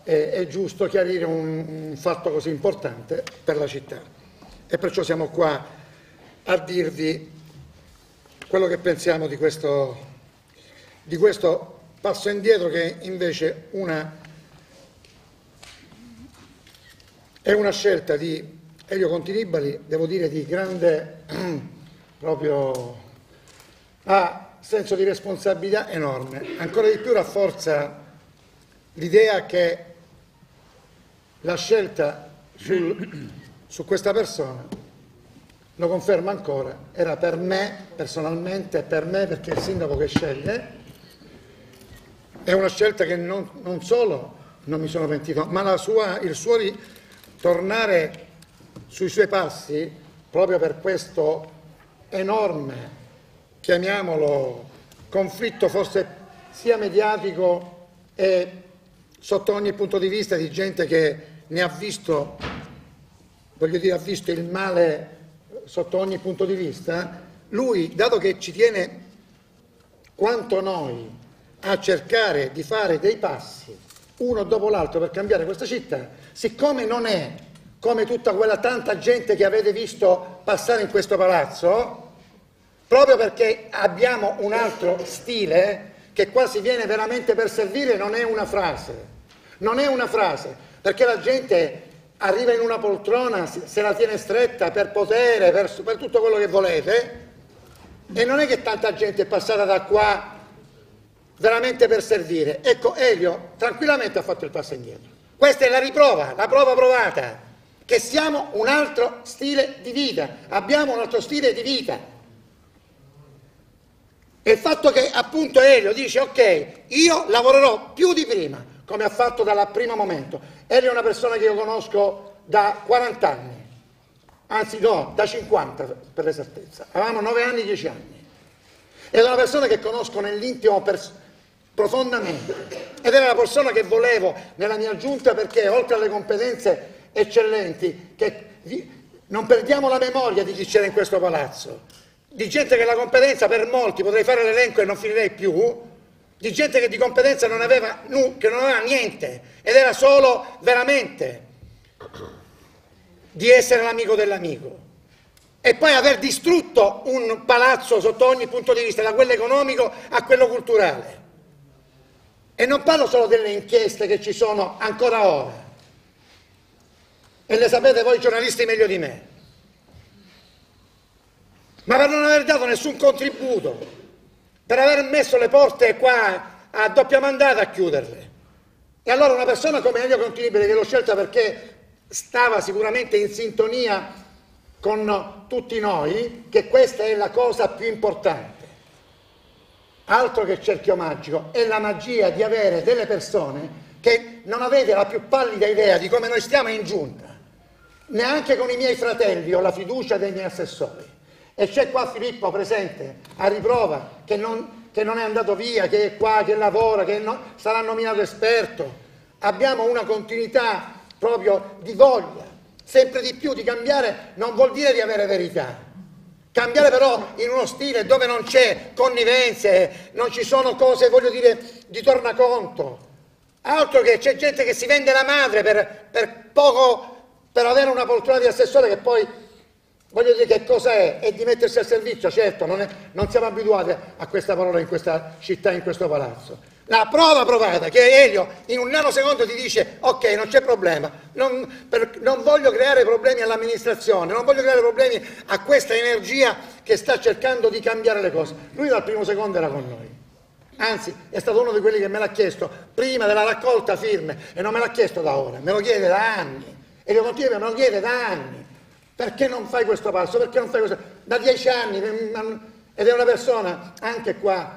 è giusto chiarire un fatto così importante per la città. E perciò siamo qua a dirvi quello che pensiamo di questo passo indietro, che invece è una scelta di Elio Conti-Libali, devo dire, di grande proprio senso di responsabilità enorme. Ancora di più rafforza l'idea che la scelta su questa persona, lo conferma ancora, era per me personalmente, per me perché è il sindaco che sceglie. È una scelta che non solo non mi sono pentito, ma il suo tornare sui suoi passi, proprio per questo enorme, chiamiamolo, conflitto forse sia mediatico e sotto ogni punto di vista, di gente che ne ha visto, voglio dire, ha visto il male sotto ogni punto di vista. Lui, dato che ci tiene quanto noi a cercare di fare dei passi uno dopo l'altro per cambiare questa città, siccome non è come tutta quella tanta gente che avete visto passare in questo palazzo, proprio perché abbiamo un altro stile che qua si viene veramente per servire, non è una frase, perché la gente arriva in una poltrona, se la tiene stretta per potere, per tutto quello che volete, e non è che tanta gente è passata da qua veramente per servire. Ecco, Elio tranquillamente ha fatto il passo indietro. Questa è la riprova, la prova provata, che siamo un altro stile di vita, abbiamo un altro stile di vita. E il fatto che appunto Elio dice ok, io lavorerò più di prima, come ha fatto dal primo momento. Elio è una persona che io conosco da 40 anni, anzi no, da 50 per l'esattezza, avevamo 9 anni, 10 anni. Ed è una persona che conosco nell'intimo profondamente, ed era la persona che volevo nella mia giunta, perché oltre alle competenze eccellenti, che non perdiamo la memoria di chi c'era in questo palazzo, di gente che la competenza per molti, potrei fare l'elenco e non finirei più, di gente che di competenza non aveva niente, ed era solo veramente di essere l'amico dell'amico. E poi aver distrutto un palazzo sotto ogni punto di vista, da quello economico a quello culturale. E non parlo solo delle inchieste che ci sono ancora ora, e le sapete voi giornalisti meglio di me, ma per non aver dato nessun contributo, per aver messo le porte qua a doppia mandata a chiuderle. E allora una persona come Elio Conti-Libali, che l'ho scelta perché stava sicuramente in sintonia con tutti noi, che questa è la cosa più importante. Altro che cerchio magico, è la magia di avere delle persone che non avete la più pallida idea di come noi stiamo in giunta. Neanche con i miei fratelli ho la fiducia dei miei assessori. E c'è qua Filippo presente, a riprova, che non è andato via, che è qua, che lavora, che sarà nominato esperto. Abbiamo una continuità proprio di voglia, sempre di più, di cambiare. Non vuol dire di avere verità. Cambiare però in uno stile dove non c'è connivenze, non ci sono cose, voglio dire, di tornaconto. Altro che c'è gente che si vende la madre per poco, per avere una poltrona di assessore, che poi, voglio dire, che cosa è? È di mettersi al servizio, certo, non siamo abituati a questa parola in questa città, in questo palazzo. La prova provata, che Elio in un nanosecondo ti dice ok, non c'è problema, non voglio creare problemi all'amministrazione, non voglio creare problemi a questa energia che sta cercando di cambiare le cose. Lui dal primo secondo era con noi, anzi è stato uno di quelli che me l'ha chiesto prima della raccolta firme, e non me l'ha chiesto da ora, me lo chiede da anni, e lo continua, me lo chiede da anni. Perché non fai questo passo? Perché non fai questo? Da 10 anni, ed è una persona anche qua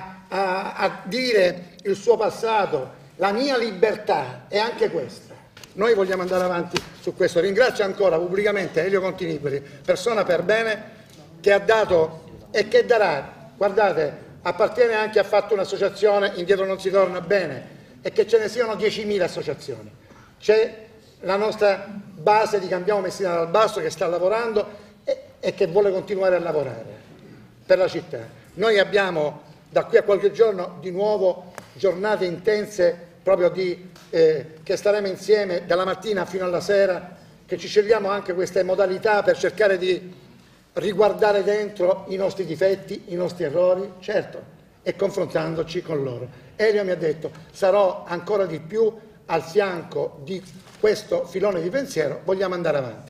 a dire il suo passato. La mia libertà è anche questa. Noi vogliamo andare avanti su questo. Ringrazio ancora pubblicamente Elio Conti-Libali, persona per bene, che ha dato e che darà. Guardate, appartiene anche, ha fatto un'associazione, indietro non si torna bene, e che ce ne siano 10.000 associazioni. C'è la nostra base di Cambiamo Messina dal Basso che sta lavorando e che vuole continuare a lavorare per la città. Noi abbiamo da qui a qualche giorno di nuovo giornate intense proprio che staremo insieme dalla mattina fino alla sera, che ci scegliamo anche queste modalità per cercare di riguardare dentro i nostri difetti, i nostri errori, certo, e confrontandoci con loro. Elio mi ha detto: sarò ancora di più al fianco di questo filone di pensiero, vogliamo andare avanti.